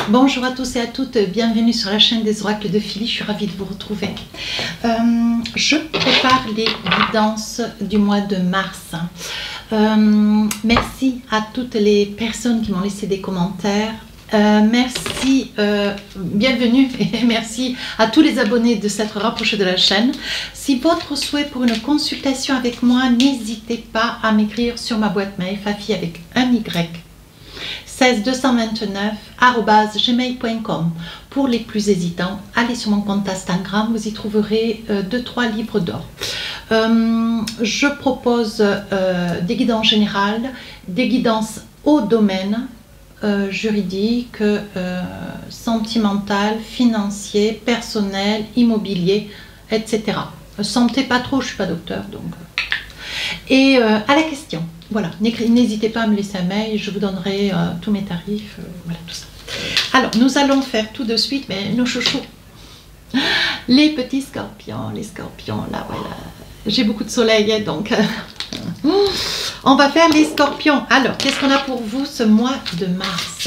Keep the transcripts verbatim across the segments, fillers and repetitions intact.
Bonjour à tous et à toutes, bienvenue sur la chaîne des oracles de Philly, je suis ravie de vous retrouver. Euh, je prépare les guidances du mois de mars. Euh, merci à toutes les personnes qui m'ont laissé des commentaires. Euh, merci, euh, bienvenue et merci à tous les abonnés de s'être rapprochés de la chaîne. Si votre souhait pour une consultation avec moi, n'hésitez pas à m'écrire sur ma boîte mail fafi avec un Y. seize deux cent vingt-neuf arobase gmail point com. Pour les plus hésitants, allez sur mon compte Instagram, vous y trouverez euh, deux trois livres d'or. Euh, je propose euh, des guidances générales, des guidances au domaine euh, juridique, euh, sentimental, financier, personnel, immobilier, et cetera. Santé pas trop, je suis pas docteur donc. Et euh, à la question. Voilà, n'hésitez pas à me laisser un mail, je vous donnerai euh, tous mes tarifs, euh, voilà tout ça. Alors, nous allons faire tout de suite, mais nos chouchous, les petits scorpions, les scorpions, là, voilà. J'ai beaucoup de soleil, donc euh, on va faire les scorpions. Alors, qu'est-ce qu'on a pour vous ce mois de mars?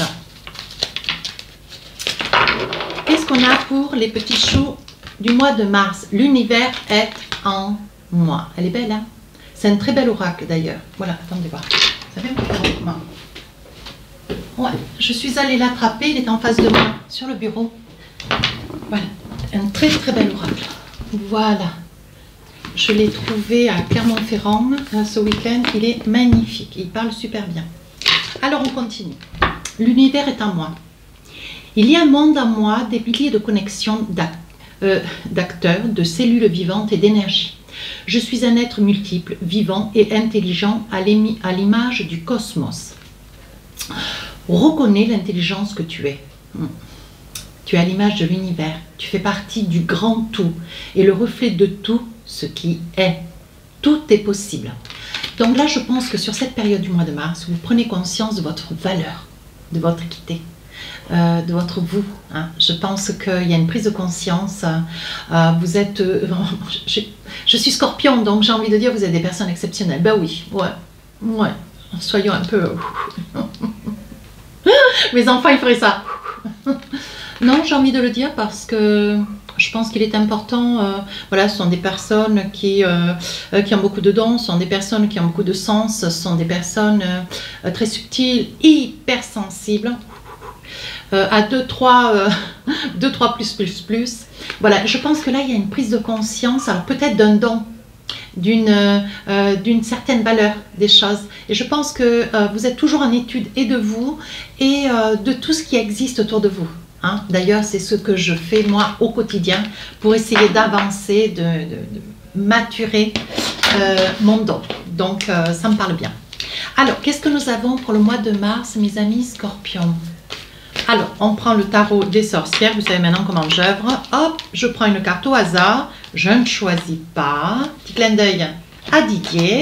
Qu'est-ce qu'on a pour les petits choux du mois de mars? L'univers est en moi. Elle est belle, hein? C'est un très bel oracle d'ailleurs. Voilà, attendez voir. Ça fait mon Ouais, je suis allée l'attraper, il est en face de moi, sur le bureau. Voilà, un très très bel oracle. Voilà. Je l'ai trouvé à Clermont-Ferrand ce week-end. Il est magnifique, il parle super bien. Alors on continue. L'univers est en moi. Il y a un monde en moi, des milliers de connexions d'acteurs, de cellules vivantes et d'énergie. Je suis un être multiple, vivant et intelligent à l'image du cosmos. Reconnais l'intelligence que tu es. Tu es à l'image de l'univers. Tu fais partie du grand tout et le reflet de tout ce qui est. Tout est possible. Donc là, je pense que sur cette période du mois de mars, vous prenez conscience de votre valeur, de votre équité. Euh, de votre vous. Hein. Je pense qu'il y a une prise de conscience. Euh, vous êtes... Euh, je, je suis scorpion, donc j'ai envie de dire vous êtes des personnes exceptionnelles. Ben oui, ouais, ouais. Soyons un peu... Mes enfants, ils feraient ça. Non, j'ai envie de le dire parce que je pense qu'il est important. Euh, voilà, ce sont des personnes qui, euh, qui ont beaucoup de dons, ce sont des personnes qui ont beaucoup de sens, ce sont des personnes euh, très subtiles, hyper sensibles. Euh, à deux trois, euh, deux, trois plus, plus, plus. Voilà, je pense que là, il y a une prise de conscience, alors peut-être d'un don, d'une euh, d'une certaine valeur des choses. Et je pense que euh, vous êtes toujours en étude et de vous et euh, de tout ce qui existe autour de vous. Hein. D'ailleurs, c'est ce que je fais moi au quotidien pour essayer d'avancer, de, de, de maturer euh, mon don. Donc, euh, ça me parle bien. Alors, qu'est-ce que nous avons pour le mois de mars, mes amis scorpions? Alors, on prend le tarot des sorcières, vous savez maintenant comment j'œuvre. Hop, je prends une carte au hasard, je ne choisis pas. Petit clin d'œil à Didier.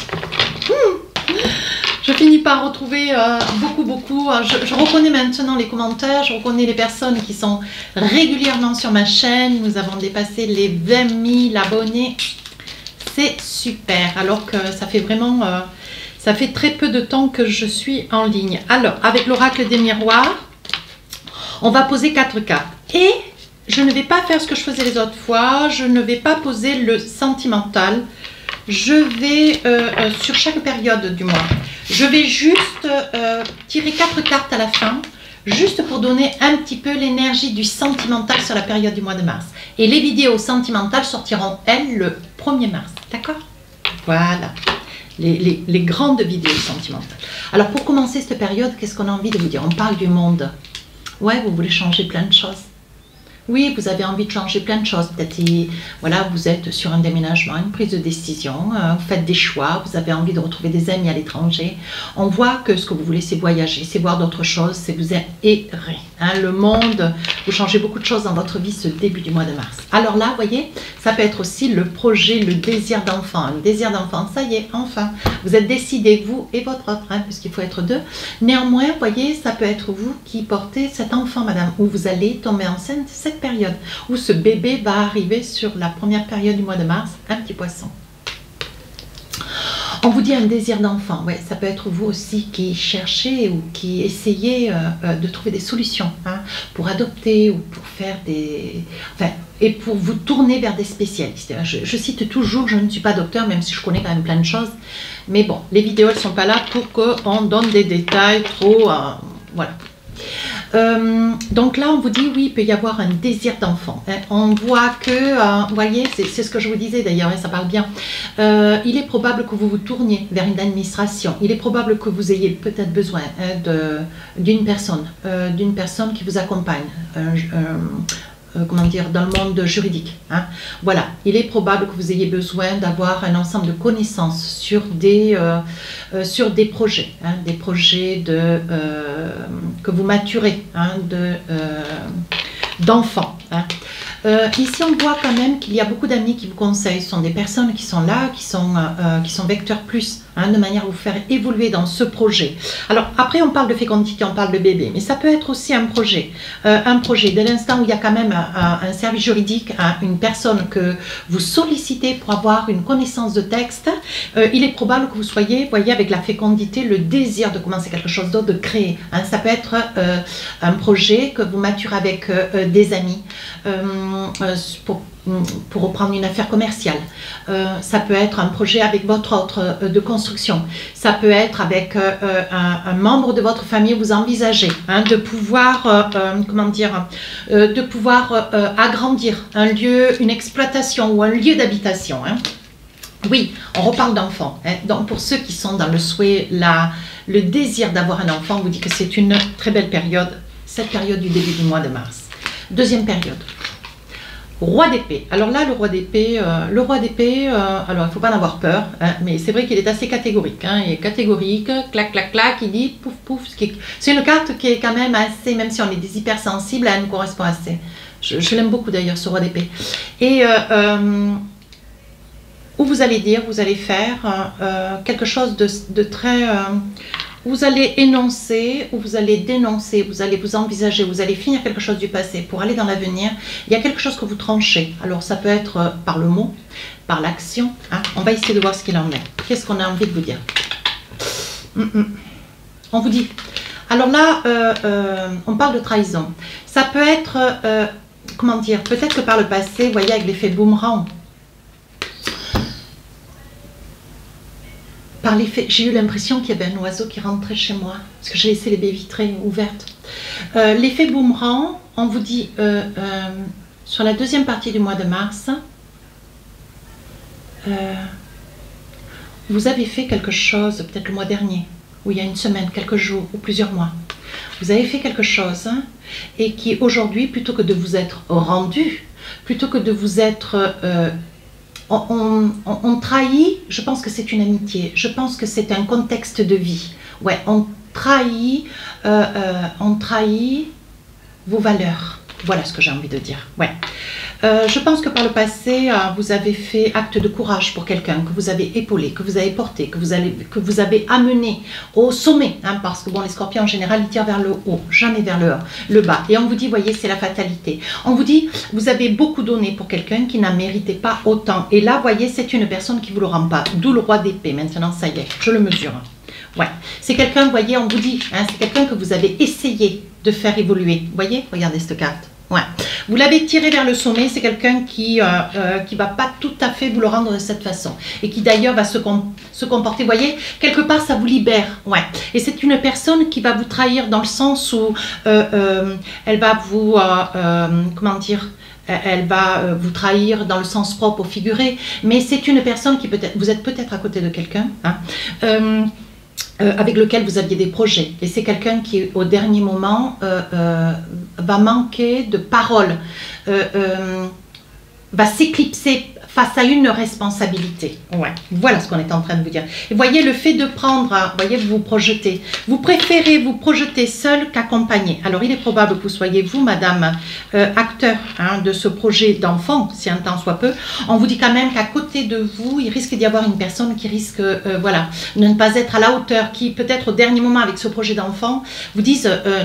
Hum. Je finis par retrouver euh, beaucoup, beaucoup. Je, je reconnais maintenant les commentaires, je reconnais les personnes qui sont régulièrement sur ma chaîne. Nous avons dépassé les vingt mille abonnés. C'est super, alors que ça fait vraiment... Euh, ça fait très peu de temps que je suis en ligne. Alors, avec l'oracle des miroirs, on va poser quatre cartes. Et je ne vais pas faire ce que je faisais les autres fois. Je ne vais pas poser le sentimental. Je vais, euh, euh, sur chaque période du mois, je vais juste euh, tirer quatre cartes à la fin, juste pour donner un petit peu l'énergie du sentimental sur la période du mois de mars. Et les vidéos sentimentales sortiront, elles, le premier mars. D'accord? Voilà. Les, les, les grandes vidéos sentimentales. Alors, pour commencer cette période, qu'est-ce qu'on a envie de vous dire? On parle du monde. Ouais, vous voulez changer plein de choses. Oui, vous avez envie de changer plein de choses. Peut-être, voilà, vous êtes sur un déménagement, une prise de décision, euh, vous faites des choix, vous avez envie de retrouver des amis à l'étranger. On voit que ce que vous voulez, c'est voyager, c'est voir d'autres choses, c'est vous errer. Hein, le monde, vous changez beaucoup de choses dans votre vie ce début du mois de mars. Alors là, vous voyez, ça peut être aussi le projet, le désir d'enfant. Le désir d'enfant, ça y est, enfin, vous êtes décidés, vous et votre autre, hein, puisqu'il faut être deux. Néanmoins, vous voyez, ça peut être vous qui portez cet enfant, madame, où vous allez tomber enceinte cette période, où ce bébé va arriver sur la première période du mois de mars, un petit poisson. On vous dit un désir d'enfant. Ouais, ça peut être vous aussi qui cherchez ou qui essayez euh, euh, de trouver des solutions hein, pour adopter ou pour faire des... Enfin, et pour vous tourner vers des spécialistes. Je, je cite toujours, je ne suis pas docteur, même si je connais quand même plein de choses. Mais bon, les vidéos, elles ne sont pas là pour qu'on donne des détails trop... Euh, voilà. Euh, donc là, on vous dit, oui, il peut y avoir un désir d'enfant. Hein. On voit que, euh, vous voyez, c'est ce que je vous disais d'ailleurs, et ça parle bien. Euh, il est probable que vous vous tourniez vers une administration. Il est probable que vous ayez peut-être besoin hein, d'une personne, euh, d'une personne qui vous accompagne. Euh, euh, Euh, comment dire, dans le monde juridique. Hein. Voilà, il est probable que vous ayez besoin d'avoir un ensemble de connaissances sur des, euh, euh, sur des projets, hein, des projets de, euh, que vous maturez, hein, de, euh, d'enfants. Hein. Euh, ici, on voit quand même qu'il y a beaucoup d'amis qui vous conseillent. Ce sont des personnes qui sont là, qui sont, euh, qui sont vecteurs plus, hein, de manière à vous faire évoluer dans ce projet. Alors, après, on parle de fécondité, on parle de bébé, mais ça peut être aussi un projet. Euh, un projet, dès l'instant où il y a quand même un, un service juridique, hein, une personne que vous sollicitez pour avoir une connaissance de texte, euh, il est probable que vous soyez, voyez, avec la fécondité, le désir de commencer quelque chose d'autre, de créer. Hein. Ça peut être euh, un projet que vous maturez avec euh, des amis, euh, pour, pour reprendre une affaire commerciale. Euh, ça peut être un projet avec votre autre euh, de construction. Ça peut être avec euh, un, un membre de votre famille. Vous envisagez hein, de pouvoir, euh, euh, comment dire, euh, de pouvoir euh, agrandir un lieu, une exploitation ou un lieu d'habitation. Hein. Oui, on reparle d'enfants. Hein. Donc pour ceux qui sont dans le souhait, la, le désir d'avoir un enfant, on vous dit que c'est une très belle période, cette période du début du mois de mars. Deuxième période. Roi d'épée. Alors là, le roi d'épée, euh, le roi d'épée, euh, alors il ne faut pas en avoir peur, hein, mais c'est vrai qu'il est assez catégorique. Hein, il est catégorique, clac, clac, clac, il dit pouf, pouf. C'est une carte qui est quand même assez, même si on est des hypersensibles, elle nous correspond assez. Je, je l'aime beaucoup d'ailleurs, ce roi d'épée. Et euh, euh, où vous allez dire, vous allez faire euh, quelque chose de, de très... Euh, vous allez énoncer, ou vous allez dénoncer, vous allez vous envisager, vous allez finir quelque chose du passé pour aller dans l'avenir. Il y a quelque chose que vous tranchez. Alors ça peut être par le mot, par l'action. Hein. On va essayer de voir ce qu'il en est. Qu'est-ce qu'on a envie de vous dire? mm -mm. On vous dit. Alors là, euh, euh, on parle de trahison. Ça peut être, euh, comment dire, peut-être que par le passé, vous voyez, avec l'effet boomerang, par l'effet, j'ai eu l'impression qu'il y avait un oiseau qui rentrait chez moi, parce que j'ai laissé les baies vitrées ouvertes. Euh, l'effet boomerang, on vous dit, euh, euh, sur la deuxième partie du mois de mars, euh, vous avez fait quelque chose, peut-être le mois dernier, ou il y a une semaine, quelques jours, ou plusieurs mois. Vous avez fait quelque chose, hein, et qui aujourd'hui, plutôt que de vous être rendu, plutôt que de vous être... Euh, On, on, on trahit, je pense que c'est une amitié, je pense que c'est un contexte de vie. Ouais, on trahit, euh, euh, on trahit vos valeurs. Voilà ce que j'ai envie de dire. Ouais. Euh, je pense que par le passé, euh, vous avez fait acte de courage pour quelqu'un, que vous avez épaulé, que vous avez porté, que vous, allez, que vous avez amené au sommet. Hein, parce que bon, les scorpions en général, ils tirent vers le haut, jamais vers le, le bas. Et on vous dit, voyez, c'est la fatalité. On vous dit, vous avez beaucoup donné pour quelqu'un qui n'en méritait pas autant. Et là, voyez, c'est une personne qui ne vous le rend pas. D'où le roi d'épée. Maintenant, ça y est, je le mesure. Ouais. C'est quelqu'un, vous voyez, on vous dit, hein, c'est quelqu'un que vous avez essayé de faire évoluer. Vous voyez, regardez cette carte. Ouais. Vous l'avez tiré vers le sommet, c'est quelqu'un qui ne euh, euh, qui va pas tout à fait vous le rendre de cette façon. Et qui d'ailleurs va se, com se comporter, vous voyez, quelque part ça vous libère. Ouais. Et c'est une personne qui va vous trahir dans le sens où euh, euh, elle va vous, euh, euh, comment dire, elle va vous trahir dans le sens propre ou figuré. Mais c'est une personne qui peut-être, vous êtes peut-être à côté de quelqu'un, hein, euh, Euh, avec lequel vous aviez des projets. Et c'est quelqu'un qui, au dernier moment, euh, euh, va manquer de parole, euh, euh, va s'éclipser face à une responsabilité. Ouais. Voilà ce qu'on est en train de vous dire. Et voyez, le fait de prendre, vous voyez, vous vous projetez. Vous préférez vous projeter seul qu'accompagné. Alors, il est probable que vous soyez, vous, madame, euh, acteur hein, de ce projet d'enfant, si un temps soit peu. On vous dit quand même qu'à côté de vous, il risque d'y avoir une personne qui risque, euh, voilà, de ne pas être à la hauteur, qui, peut-être au dernier moment, avec ce projet d'enfant, vous disent euh, non.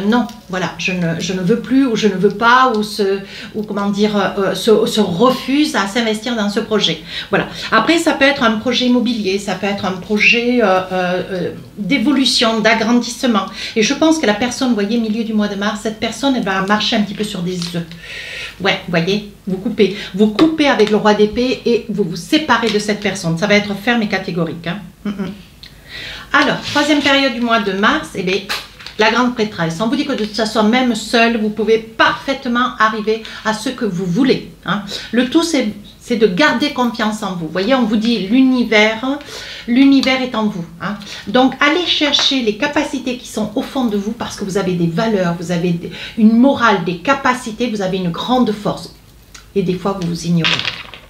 Voilà, je ne, je ne veux plus ou je ne veux pas ou se, ou comment dire, euh, se, se refuse à s'investir dans ce projet. Voilà. Après, ça peut être un projet immobilier, ça peut être un projet euh, euh, d'évolution, d'agrandissement. Et je pense que la personne, vous voyez, milieu du mois de mars, cette personne, elle va marcher un petit peu sur des œufs. Ouais, vous voyez, vous coupez. Vous coupez avec le roi d'épée et vous vous séparez de cette personne. Ça va être ferme et catégorique. Hein. Mm -mm. Alors, troisième période du mois de mars, eh bien, la grande prêtresse. On vous dit que de toute façon, même seul, vous pouvez parfaitement arriver à ce que vous voulez. Hein. Le tout, c'est de garder confiance en vous. Vous voyez, on vous dit l'univers, l'univers est en vous. Hein. Donc, allez chercher les capacités qui sont au fond de vous parce que vous avez des valeurs, vous avez des, une morale, des capacités, vous avez une grande force. Et des fois, vous vous ignorez.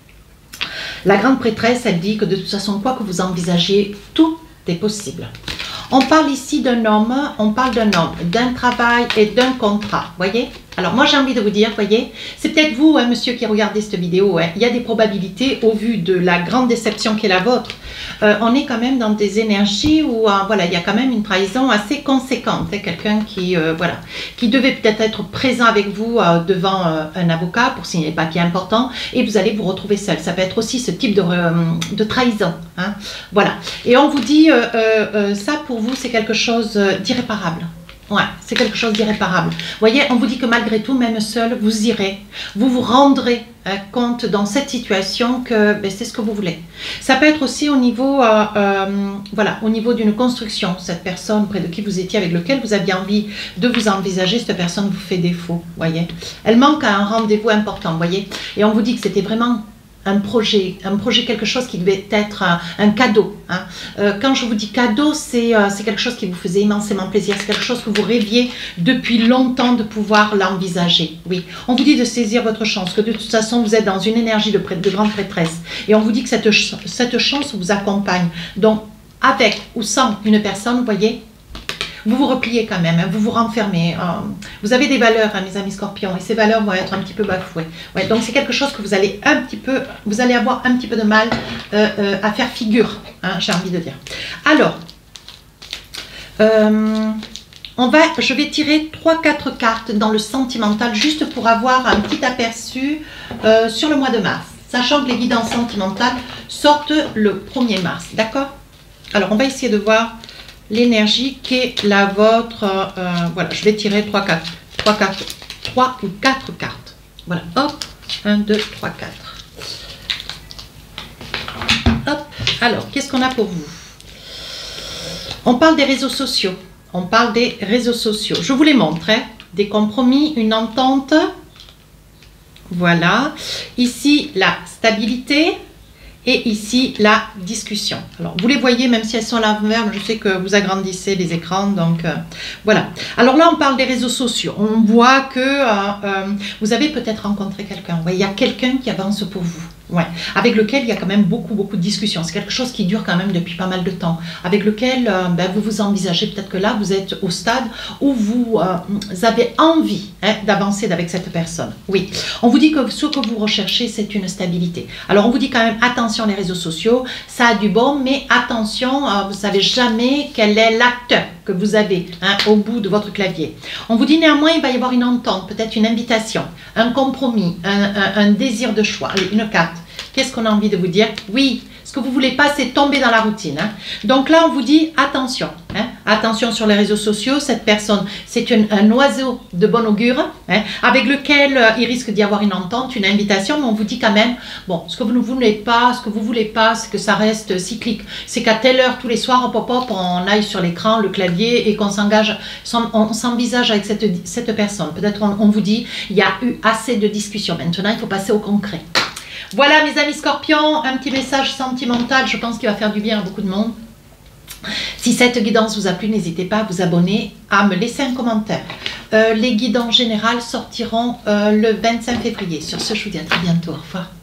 La grande prêtresse, elle dit que de toute façon, quoi que vous envisagiez, tout est possible. On parle ici d'un homme, on parle d'un homme, d'un travail et d'un contrat, voyez. Alors moi j'ai envie de vous dire, voyez, c'est peut-être vous, hein, monsieur, qui regardez cette vidéo, hein, il y a des probabilités au vu de la grande déception qui est la vôtre. Euh, on est quand même dans des énergies où, euh, voilà, il y a quand même une trahison assez conséquente, hein, quelqu'un qui, euh, voilà, qui devait peut-être être présent avec vous euh, devant euh, un avocat pour signer le papier important et vous allez vous retrouver seul. Ça peut être aussi ce type de, euh, de trahison, hein, voilà. Et on vous dit, euh, euh, ça pour vous c'est quelque chose d'irréparable. Ouais, c'est quelque chose d'irréparable. Vous voyez, on vous dit que malgré tout, même seul, vous irez, vous vous rendrez hein, compte dans cette situation que ben, c'est ce que vous voulez. Ça peut être aussi au niveau, euh, euh, voilà, au niveau d'une construction. Cette personne près de qui vous étiez, avec lequel vous aviez envie de vous envisager, cette personne vous fait défaut. Voyez, elle manque à un rendez-vous important. Voyez, et on vous dit que c'était vraiment un projet, un projet, quelque chose qui devait être un, un cadeau. Hein. Euh, quand je vous dis cadeau, c'est euh, quelque chose qui vous faisait immensément plaisir, c'est quelque chose que vous rêviez depuis longtemps de pouvoir l'envisager. Oui, on vous dit de saisir votre chance, que de toute façon vous êtes dans une énergie de, de grande prêtresse et on vous dit que cette, cette chance vous accompagne. Donc, avec ou sans une personne, vous voyez, vous vous repliez quand même, hein, vous vous renfermez. Euh, vous avez des valeurs, hein, mes amis scorpions, et ces valeurs vont être un petit peu bafouées. Ouais, donc c'est quelque chose que vous allez un petit peu, vous allez avoir un petit peu de mal euh, euh, à faire figure, hein, j'ai envie de dire. Alors, euh, on va, je vais tirer trois quatre cartes dans le sentimental, juste pour avoir un petit aperçu euh, sur le mois de mars, sachant que les guidances sentimentales sortent le premier mars, d'accord? Alors, on va essayer de voir l'énergie qui est la vôtre. Euh, voilà, je vais tirer trois, quatre, trois, quatre, trois ou quatre cartes. Voilà, hop, un, deux, trois, quatre. Hop, alors, qu'est-ce qu'on a pour vous? On parle des réseaux sociaux. On parle des réseaux sociaux. Je vous les montre, hein. Des compromis, une entente. Voilà. Ici, la stabilité. Et ici, la discussion. Alors, vous les voyez, même si elles sont à l'envers, je sais que vous agrandissez les écrans, donc euh, voilà. Alors là, on parle des réseaux sociaux. On voit que euh, euh, vous avez peut-être rencontré quelqu'un. Ouais, il y a quelqu'un qui avance pour vous. Ouais, avec lequel il y a quand même beaucoup, beaucoup de discussions. C'est quelque chose qui dure quand même depuis pas mal de temps. Avec lequel euh, ben, vous vous envisagez, peut-être que là, vous êtes au stade où vous, euh, vous avez envie hein, d'avancer avec cette personne. Oui, on vous dit que ce que vous recherchez, c'est une stabilité. Alors, on vous dit quand même, attention les réseaux sociaux, ça a du bon, mais attention, euh, vous ne savez jamais quel est l'acteur que vous avez hein, au bout de votre clavier. On vous dit néanmoins, il va y avoir une entente, peut-être une invitation, un compromis, un, un, un désir de choix. Allez, une carte. Qu'est-ce qu'on a envie de vous dire? Oui, ce que vous ne voulez pas, c'est tomber dans la routine. Hein. Donc là, on vous dit attention. Hein. Attention sur les réseaux sociaux. Cette personne, c'est un oiseau de bon augure hein, avec lequel euh, il risque d'y avoir une entente, une invitation. Mais on vous dit quand même, bon, ce que vous ne voulez pas, ce que vous ne voulez pas, c'est que ça reste cyclique. C'est qu'à telle heure, tous les soirs, hop, hop, hop, on aille sur l'écran, le clavier et qu'on s'engage, on s'envisage avec cette, cette personne. Peut-être on, on vous dit, il y a eu assez de discussions. Maintenant, il faut passer au concret. Voilà mes amis scorpions, un petit message sentimental, je pense qu'il va faire du bien à beaucoup de monde. Si cette guidance vous a plu, n'hésitez pas à vous abonner, à me laisser un commentaire. Euh, les guidances générales sortiront euh, le vingt-cinq février. Sur ce, je vous dis à très bientôt. Au revoir.